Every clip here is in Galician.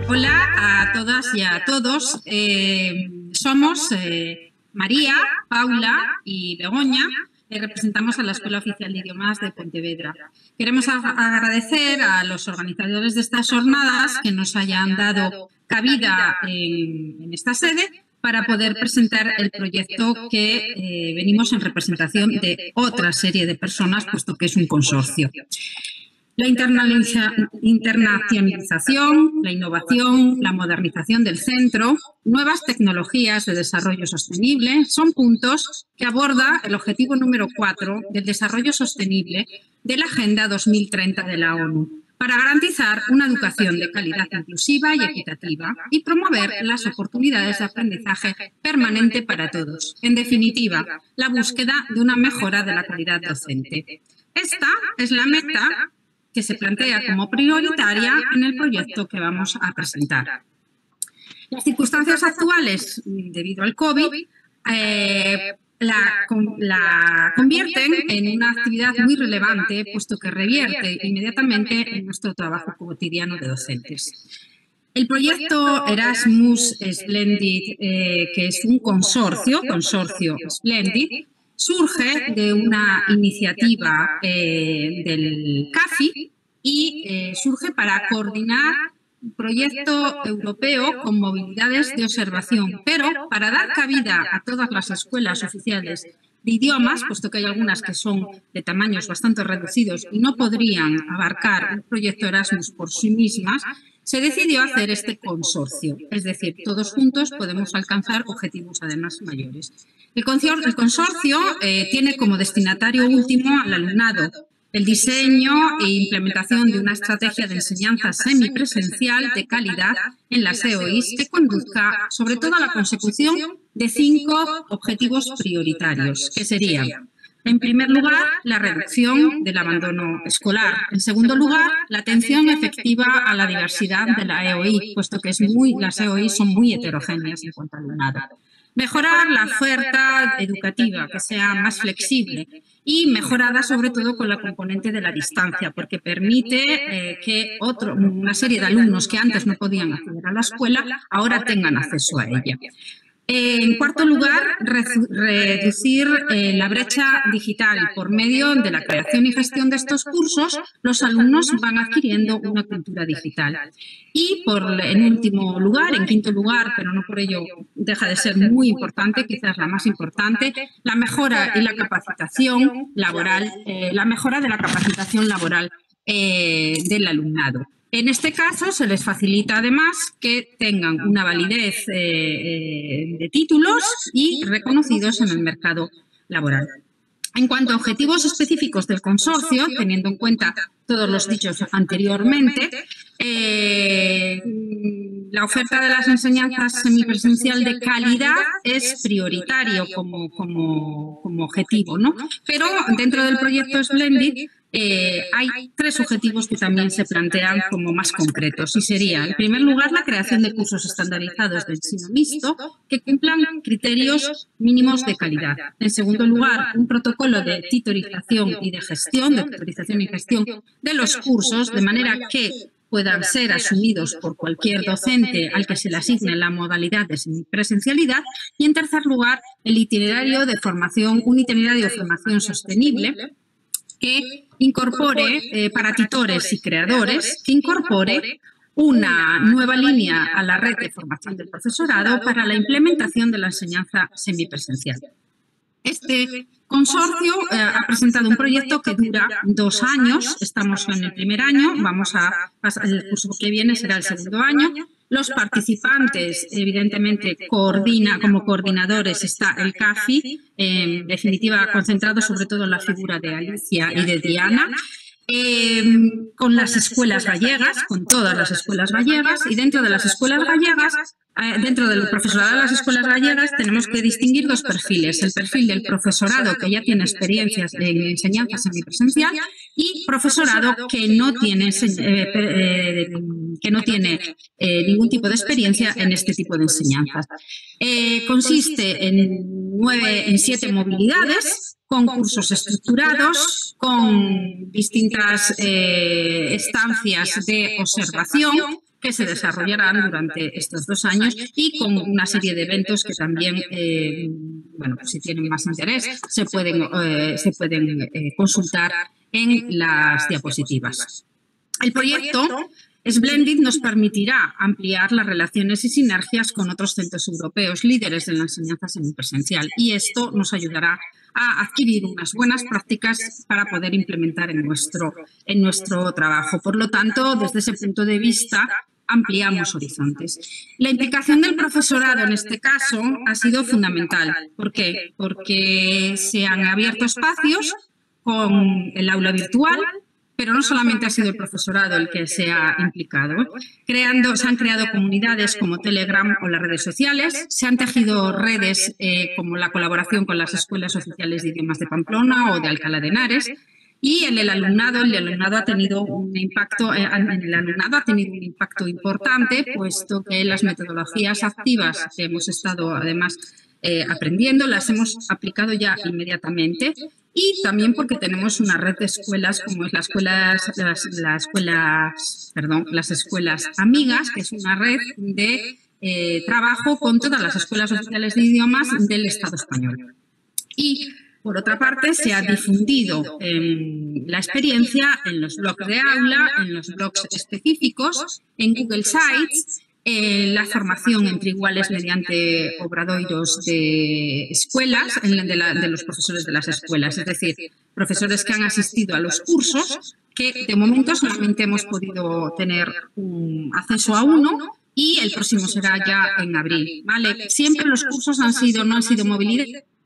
Hola a todas y a todos. Somos María, Paula y Begoña. Representamos a la Escuela Oficial de Idiomas de Pontevedra. Queremos agradecer a los organizadores de estas jornadas que nos hayan dado cabida en esta sede para poder presentar el proyecto que venimos en representación de otra serie de personas, puesto que es un consorcio. La internacionalización, la innovación, la modernización del centro, nuevas tecnologías de desarrollo sostenible son puntos que aborda el objetivo número 4 del desarrollo sostenible de la Agenda 2030 de la ONU para garantizar una educación de calidad inclusiva y equitativa y promover las oportunidades de aprendizaje permanente para todos. En definitiva, la búsqueda de una mejora de la calidad docente. Esta es la meta que se plantea como prioritaria en el proyecto que vamos a presentar. Las circunstancias actuales, debido al COVID, la convierten en una actividad muy relevante, puesto que revierte inmediatamente en nuestro trabajo cotidiano de docentes. El proyecto Erasmus Splendid, que es un consorcio Splendid, surge de una iniciativa del CAFI y surge para coordinar un proyecto europeo con movilidades de observación, pero para dar cabida a todas las escuelas oficiales de idiomas, puesto que hay algunas que son de tamaños bastante reducidos y no podrían abarcar un proyecto Erasmus por sí mismas, se decidió hacer este consorcio, es decir, todos juntos podemos alcanzar objetivos además mayores. El consorcio tiene como destinatario último al alumnado, el diseño e implementación de una estrategia de enseñanza semipresencial de calidad en las EOIs que conduzca sobre todo a la consecución de 5 objetivos prioritarios, que serían: en primer lugar, la reducción del abandono escolar. En segundo lugar, la atención efectiva a la diversidad de la EOI, puesto que las EOI son muy heterogéneas en cuanto al alumnado. Mejorar la oferta educativa, que sea más flexible y mejorada sobre todo con la componente de la distancia, porque permite que una serie de alumnos que antes no podían acceder a la escuela ahora tengan acceso a ella. En cuarto lugar, reducir la brecha digital. Por medio de la creación y gestión de estos cursos, los alumnos van adquiriendo una cultura digital. Y en último lugar, en quinto lugar, pero no por ello deja de ser muy importante, quizás la más importante, la mejora y la capacitación laboral, del alumnado. En este caso, se les facilita además que tengan una validez de títulos y reconocidos en el mercado laboral. En cuanto a objetivos específicos del consorcio, teniendo en cuenta todos los dichos anteriormente, la oferta de las enseñanzas semipresencial de calidad es prioritario como objetivo, ¿no? Pero dentro del proyecto Splendid hay 3 objetivos que también se plantean como más concretos y sería, en primer lugar, la creación de cursos estandarizados de ensino mixto que cumplan criterios mínimos de calidad. En segundo lugar, un protocolo de tutorización y gestión de los cursos de manera que puedan ser asumidos por cualquier docente al que se le asigne la modalidad de semipresencialidad. Y en tercer lugar, un itinerario de formación sostenible que incorpore, para tutores y creadores, que incorpore una nueva línea a la red de formación del profesorado para la implementación de la enseñanza semipresencial. Este consorcio ha presentado un proyecto que dura 2 años, estamos en el primer año, el curso que viene será el segundo año. Los participantes, evidentemente, como coordinadores está el CAFI, en definitiva concentrado sobre todo en la figura de Alicia y de Diana, con las escuelas gallegas, con todas las escuelas gallegas, y dentro de las escuelas gallegas, dentro del profesorado de las escuelas gallegas tenemos que distinguir 2 perfiles, el perfil del profesorado que ya tiene experiencias en enseñanza semipresencial y profesorado que no tiene ningún tipo de experiencia en este tipo de enseñanzas. Consiste en 7 movilidades, con cursos estructurados, con distintas estancias de observación, que se desarrollarán durante estos 2 años y con una serie de eventos que también, bueno, pues si tienen más interés, se pueden consultar en las diapositivas. El proyecto Splendid nos permitirá ampliar las relaciones y sinergias con otros centros europeos líderes de la enseñanza semipresencial, y esto nos ayudará a adquirir unas buenas prácticas para poder implementar en nuestro trabajo. Por lo tanto, desde ese punto de vista, ampliamos horizontes. La implicación del profesorado en este caso ha sido fundamental. ¿Por qué? Porque se han abierto espacios con el aula virtual, pero no solamente ha sido el profesorado el que se ha implicado. Se han creado comunidades como Telegram o las redes sociales, se han tejido redes como la colaboración con las escuelas oficiales de idiomas de Pamplona o de Alcalá de Henares, y el alumnado ha tenido un impacto, importante, puesto que las metodologías activas que hemos estado además aprendiendo las hemos aplicado ya inmediatamente, y también porque tenemos una red de escuelas como es las escuelas amigas, que es una red de trabajo con todas las escuelas oficiales de idiomas del Estado español. Y por otra parte, se ha difundido la experiencia en los blogs de aula, en los blogs específicos, en Google Sites, la formación entre iguales mediante obradoiros de escuelas, de los profesores de las escuelas, es decir, profesores que han asistido a los cursos, que de momento solamente hemos podido tener acceso a uno, y el próximo será ya en abril, ¿vale? Siempre los cursos no han sido movilidad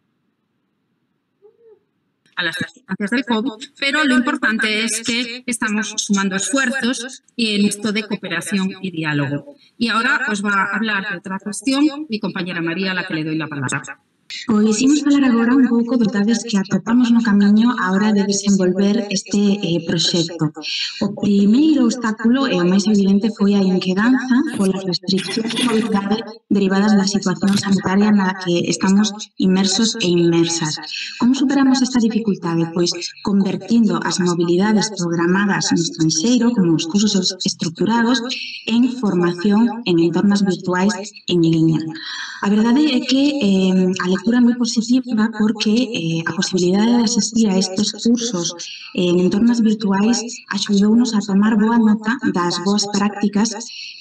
a las circunstancias del COVID, pero lo importante es que estamos sumando esfuerzos en esto de cooperación y diálogo. Y ahora os va a hablar de otra cuestión mi compañera María, a la que le doy la palabra. Pois imos falar agora un pouco dos dados que atopamos no camiño á hora de desenvolver este proxecto. O primeiro obstáculo e o máis evidente foi a inquedanza polas restriccións de mobilidade derivadas da situación sanitaria na que estamos inmersos e inmersas. Como superamos esta dificultade? Pois convertindo as mobilidades programadas no estranxeiro, como os cursos estructurados, en formación en entornos virtuais en liña. A verdade é que a lectura é moi positiva porque a posibilidade de asistir a estes cursos en entornos virtuais axudounos a tomar boa nota das boas prácticas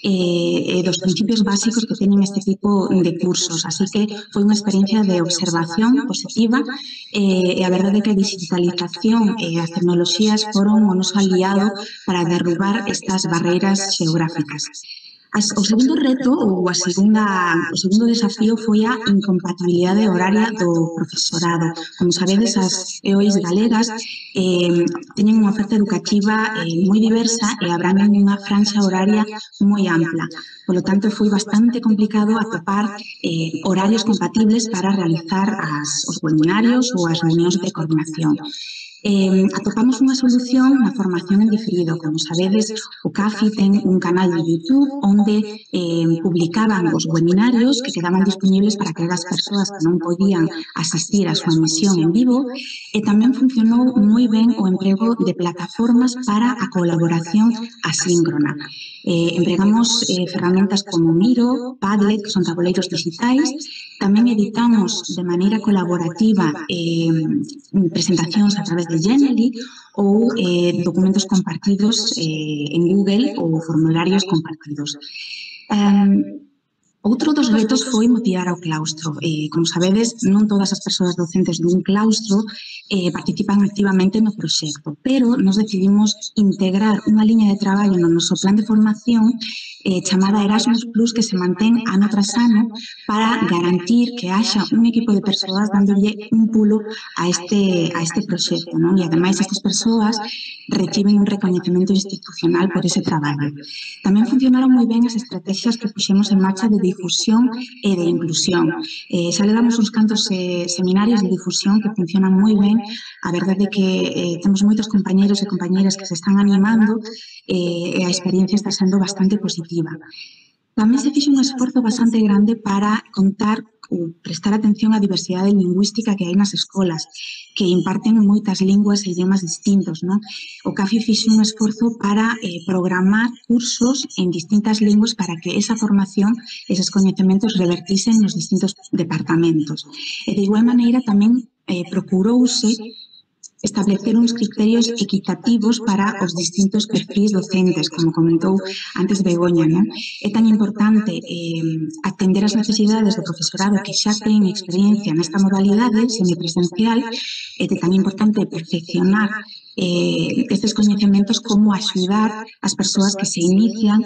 e dos principios básicos que teñen este tipo de cursos. Así que foi unha experiencia de observación positiva e a verdade é que a digitalización e as tecnoloxías foron o noso aliado para derrubar estas barreiras xeográficas. O segundo reto ou o segundo desafío foi a incompatibilidade horaria do profesorado. Como sabedes, as EOIs galegas teñen unha oferta educativa moi diversa e abrangan unha franxa horaria moi ampla. Por lo tanto, foi bastante complicado atopar horarios compatibles para realizar os webinarios ou as reunións de coordinación. Atopamos unha solución na formación en diferido. Como sabedes, o CAFI ten un canal de YouTube onde publicaban os webinarios que quedaban disponibles para aquelas persoas que non podían asistir á súa emisión en vivo, e tamén funcionou moi ben o emprego de plataformas para a colaboración asíncrona. Empregamos ferramentas como Miro, Padlet, que son tabuleiros digitais. Tamén editamos de maneira colaborativa presentacións a través de Genially ou documentos compartidos en Google ou formularios compartidos. Outro dos retos foi motivar ao claustro. Como sabedes, non todas as persoas docentes dun claustro participan activamente no proxecto, pero nos decidimos integrar unha liña de traballo no noso plan de formación chamada Erasmus Plus, que se mantén ano tras ano para garantir que haxa un equipo de persoas dándolle un pulo a este proxecto, non? E ademais estas persoas reciben un recoñecemento institucional por ese traballo. Tamén funcionaron moi ben as estrategias que puxemos en marcha de difusión e de inclusión. Xa levamos uns cantos seminarios de difusión que funcionan moi ben. A verdade é que temos moitos compañeros e compañeras que se están animando e a experiencia está sendo bastante positiva. Tamén se fixo un esforzo bastante grande para contar prestar atención á diversidade lingüística que hai nas escolas, que imparten moitas linguas e idiomas distintos, non? O CAFI fixe un esforzo para programar cursos en distintas linguas para que esa formación, eses coñecementos revertisen nos distintos departamentos. E de igual maneira tamén procurouse establecer uns criterios equitativos para os distintos perfis docentes, como comentou antes Begoña, non? É tan importante atender as necesidades do profesorado que xa ten experiencia nesta modalidade semipresencial, é tan importante perfeccionar estes coñecementos como axudar as persoas que se inician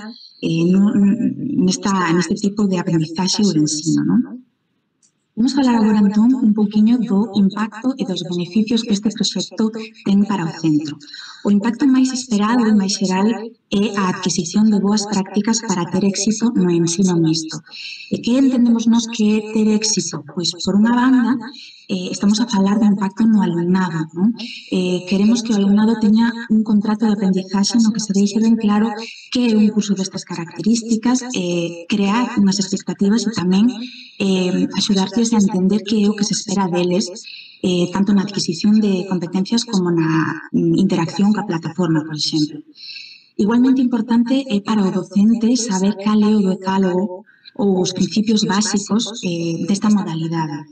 neste tipo de aprendizaxe ou de ensino, non? Vamos falar agora, entón, un pouquiño do impacto e dos beneficios que este proxecto ten para o centro. O impacto máis esperado e máis xeral é a adquisición de boas prácticas para ter éxito no ensino mixto. E que entendemos nós que é ter éxito? Pois, por unha banda, estamos a falar do impacto no alumnado, non? Queremos que o alumnado teña un contrato de aprendizaxe no que se deixe ben claro que é un curso destas características, crear unhas expectativas e tamén axudarles a entender que é o que se espera deles, tanto na adquisición de competencias como na interacción coa plataforma, por exemplo. Igualmente importante é para o docente saber cal é o decálogo ou os principios básicos desta modalidade.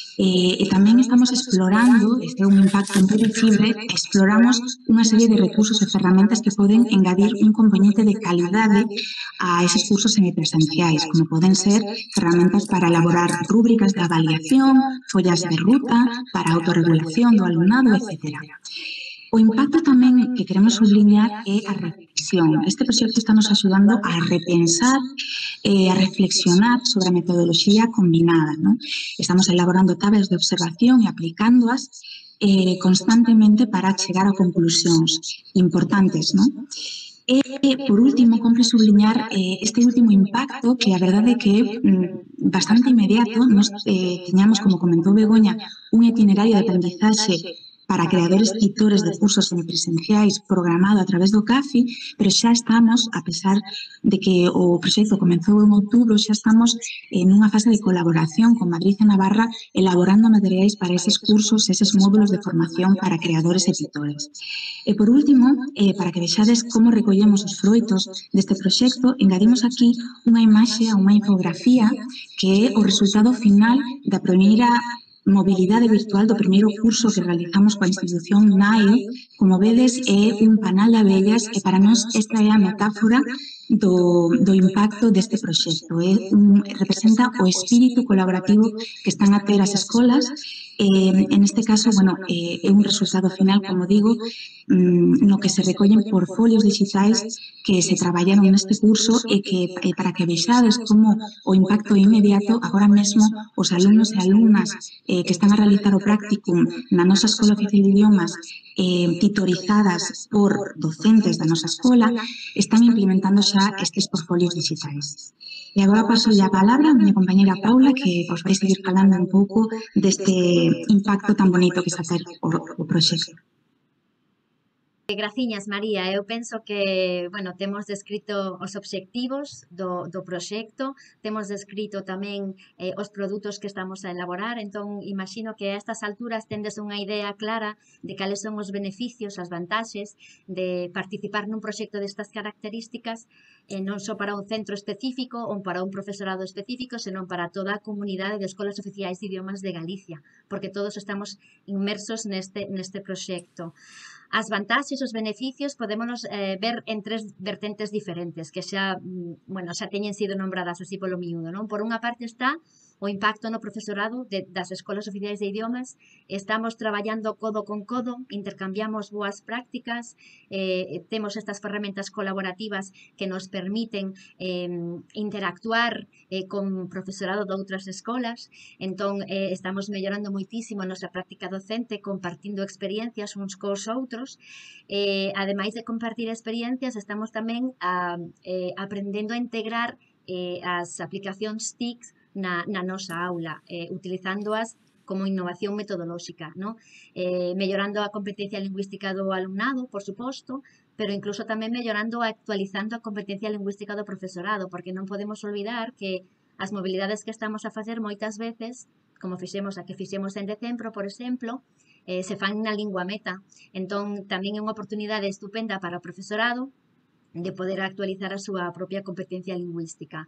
E tamén estamos explorando, este é un impacto moi visible, exploramos unha serie de recursos e ferramentas que poden engadir un componente de calidade a eses cursos semipresenciais, como poden ser ferramentas para elaborar rúbricas de avaliación, follas de ruta, para a autorregulación do alumnado, etc. O impacto tamén que queremos subliñar é a reflexión. Este proxecto está nos axudando a repensar e a reflexionar sobre a metodoloxía combinada, non? Estamos elaborando tablas de observación e aplicándoas constantemente para chegar a conclusións importantes, non? E, por último, compre subliñar este último impacto, que a verdade é que é bastante inmediato. Nos tiñamos, como comentou Begoña, un itinerario de aprendizaxe para creadores e titores de cursos semipresenciais programado a través do CAFI, pero xa estamos, a pesar de que o proxecto comezou en outubro, xa estamos nunha fase de colaboración con Madrid e Navarra elaborando materiais para eses cursos, eses módulos de formación para creadores e titores. E, por último, para que vexades como recollemos os froitos deste proxecto, engadimos aquí unha imaxe a unha infografía que é o resultado final da primeira mobilidade virtual do primeiro curso que realizamos coa institución NAE. Como vedes, é un panal de abellas e para nós esta é a metáfora do impacto deste proxecto. Representa o espírito colaborativo que están a ter as escolas. En este caso, é un resultado final, como digo, no que se recollen portfolios digitais que se traballaron neste curso e que para que vexades como o impacto é inmediato. Agora mesmo os alumnos e alumnas que están a realizar o practicum na nosa Escola Oficial de Idiomas, titorizadas por docentes da nosa escola, están implementando xa estes portfolios digitais. E agora paso a palabra a miña compañera Paula, que vos vai seguir falando un pouco deste impacto tan bonito que está a ter o proxecto. Graciñas, María. Eu penso que, temos descrito os obxectivos do proxecto, temos descrito tamén os produtos que estamos a elaborar, entón imagino que a estas alturas tendes unha idea clara de cales son os beneficios, as vantaxes de participar nun proxecto destas características, non só para un centro específico ou para un profesorado específico, senón para toda a comunidade de escolas oficiais de idiomas de Galicia, porque todos estamos inmersos neste proxecto. As vantaxes, os beneficios, podémonos ver en tres vertentes diferentes, que xa teñen sido nombradas así polo miúdo, non? Por unha parte está o impacto no profesorado das escolas oficiais de idiomas. Estamos traballando codo con codo, intercambiamos boas prácticas, temos estas ferramentas colaborativas que nos permiten interactuar con profesorado de outras escolas. Entón, estamos mellorando moitísimo a nosa práctica docente, compartindo experiencias uns cos outros. Ademais de compartir experiencias, estamos tamén aprendendo a integrar as aplicacións TIC na nosa aula, utilizándoas como innovación metodolóxica, ¿no? Mellorando a competencia lingüística do alumnado, por suposto, pero incluso tamén mellorando, actualizando a competencia lingüística do profesorado, porque non podemos olvidar que as mobilidades que estamos a facer moitas veces, como a que fixemos en decembro, por exemplo, se fan na lingua meta. Entón, tamén é unha oportunidade estupenda para o profesorado de poder actualizar a súa propia competencia lingüística.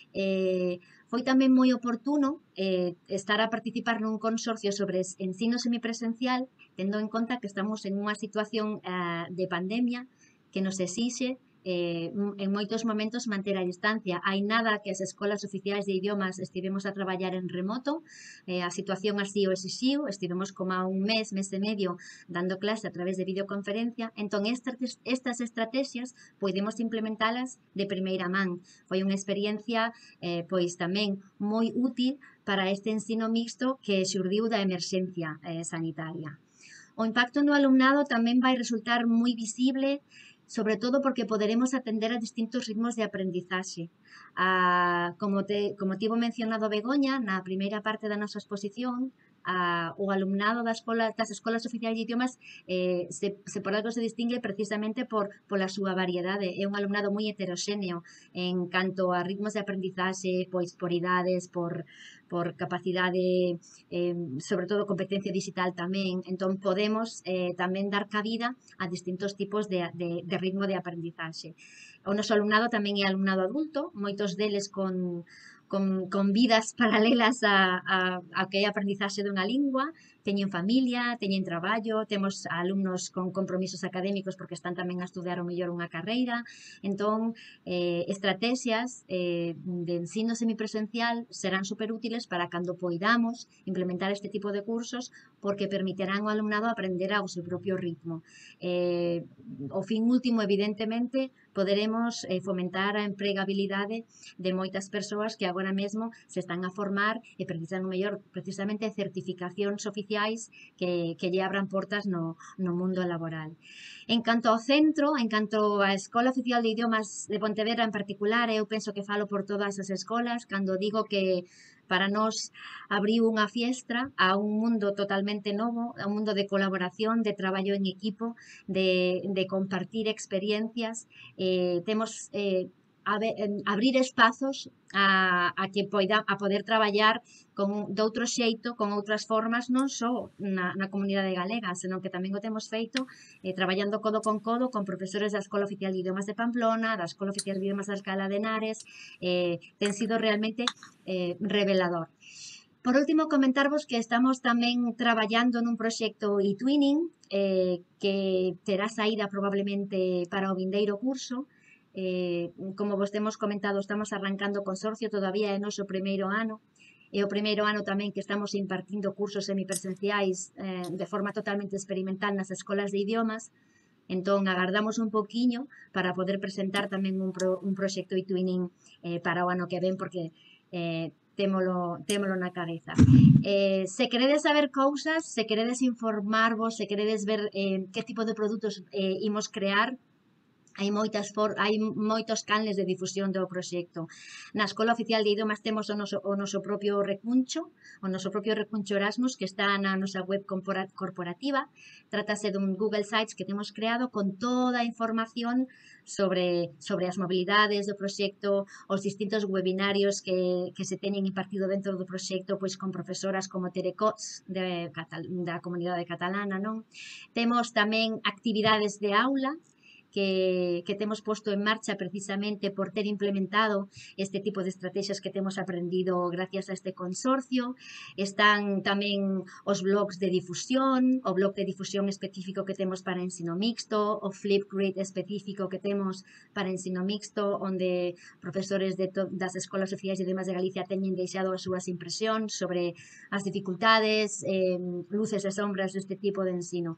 Foi tamén moi oportuno estar a participar nun consorcio sobre ensino semipresencial, tendo en conta que estamos en unha situación de pandemia que nos exixe en moitos momentos manter a distancia. Hai nada que as escolas oficiais de idiomas estivemos a traballar en remoto, a situación así o exixiu, estivemos como a un mes e medio dando clase a través de videoconferencia, entón estas estrategias podemos implementalas de primeira man. Foi unha experiencia pois tamén moi útil para este ensino mixto que xurdiu da emerxencia sanitaria. O impacto no alumnado tamén vai resultar moi visible, sobre todo porque poderemos atender a distintos ritmos de aprendizaxe. Como tivo mencionado Begoña na primeira parte da nosa exposición, o alumnado das escolas oficiais de idiomas por algo se distingue precisamente pola súa variedade. É un alumnado moi heteroxéneo en canto a ritmos de aprendizaxe, pois por idades, por capacidade, sobre todo competencia digital tamén. Entón podemos tamén dar cabida a distintos tipos de ritmo de aprendizaxe. O noso alumnado tamén é alumnado adulto, moitos deles con vidas paralelas a que é a aprendizaxe dunha lingua, teñen familia, teñen traballo, temos alumnos con compromisos académicos porque están tamén a estudiar o mellor unha carreira. Entón, estrategias de ensino semipresencial serán superútiles para cando poidamos implementar este tipo de cursos, porque permitirán ao alumnado aprender ao seu propio ritmo. O fin último, evidentemente, poderemos fomentar a empregabilidade de moitas persoas que agora mesmo se están a formar e precisan o mellor precisamente certificacións oficiais que lle abran portas no mundo laboral. En canto ao centro, en canto á Escola Oficial de Idiomas de Pontevedra en particular, eu penso que falo por todas as escolas cando digo que para nós abriu unha fiestra a un mundo totalmente novo, a un mundo de colaboración, de traballo en equipo, de compartir experiencias. Temos abrir espazos a poder traballar de outro xeito, con outras formas, non só na comunidade galega, senón que tamén o temos feito traballando codo con profesores da Escola Oficial de Idiomas de Pamplona, da Escola Oficial de Idiomas da Alcalá de Henares. Ten sido realmente revelador. Por último, comentarvos que estamos tamén traballando nun proxecto eTwinning que terá saída probablemente para o vindeiro curso. Como vos temos comentado, estamos arrancando o consorcio, todavía é noso primeiro ano. É o primeiro ano tamén que estamos impartindo cursos semipresenciais de forma totalmente experimental nas escolas de idiomas. Entón, agardamos un poquinho para poder presentar tamén un proxecto eTwinning para o ano que ven, porque témolo na cabeza. Se queredes saber cousas, se queredes informarvos, se queredes ver que tipo de produtos imos crear, hai moitos canles de difusión do proxecto. Na Escola Oficial de Idiomas temos o noso propio recuncho Erasmus, que está na nosa web corporativa. Trátase dun Google Sites que temos creado con toda a información sobre as mobilidades do proxecto, os distintos webinarios que se teñen impartido dentro do proxecto, pois con profesoras como Tere Cots da comunidade catalana, non? Temos tamén actividades de aula que temos posto en marcha precisamente por ter implementado este tipo de estrategias que temos aprendido gracias a este consorcio. Están tamén os blogs de difusión, o blog de difusión específico que temos para ensino mixto, o Flipgrid específico que temos para ensino mixto, onde profesores das escolas oficiais de idiomas de Galicia teñen deixado as súas impresións sobre as dificultades, luces e sombras deste tipo de ensino.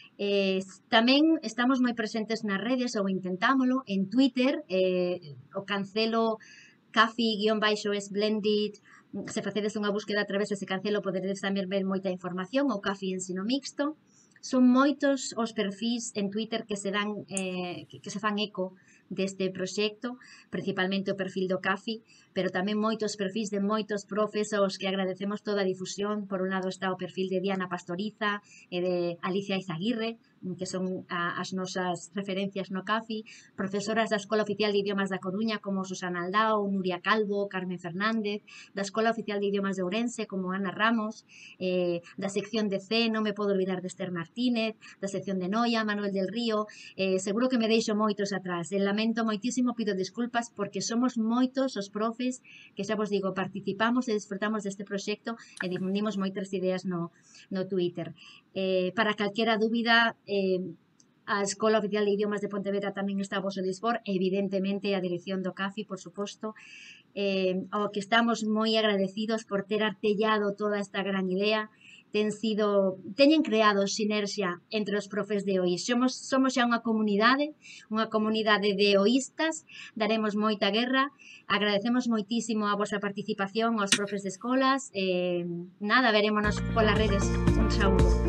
Tamén estamos moi presentes nas redes, ou intentámolo, en Twitter, o cancelo Cafi-Splendid. Se facedes unha búsqueda a través dese cancelo poderedes tamén ver moita información, o Cafi Ensino Mixto. Son moitos os perfis en Twitter que se fan eco deste proxecto, principalmente o perfil do Cafi, pero tamén moitos perfis de moitos profes aos que agradecemos toda a difusión. Por un lado está o perfil de Diana Pastoriza e de Alicia Izaguirre, que son as nosas referencias no CAFI, profesoras da Escola Oficial de Idiomas da Coruña como Susana Aldao, Nuria Calvo, Carmen Fernández, da Escola Oficial de Idiomas de Ourense como Ana Ramos, da sección de C, non me podo olvidar de Esther Martínez, da sección de Noia, Manuel del Río, seguro que me deixo moitos atrás, lamento moitísimo, pido disculpas porque somos moitos os profes que xa vos digo, participamos e disfrutamos deste proxecto e difundimos moitas ideas no Twitter. Para calquera dúbida, a Escola Oficial de Idiomas de Pontevedra tamén está a vosso dispor, evidentemente a dirección do CAFI, por suposto, ao que estamos moi agradecidos por ter artellado toda esta gran idea. Teñen creado sinerxia entre os profes de OIS. Somos xa unha comunidade de oístas, daremos moita guerra, agradecemos moitísimo a vosa participación aos profes de escolas, nada, verémonos polas redes. Un saúdo.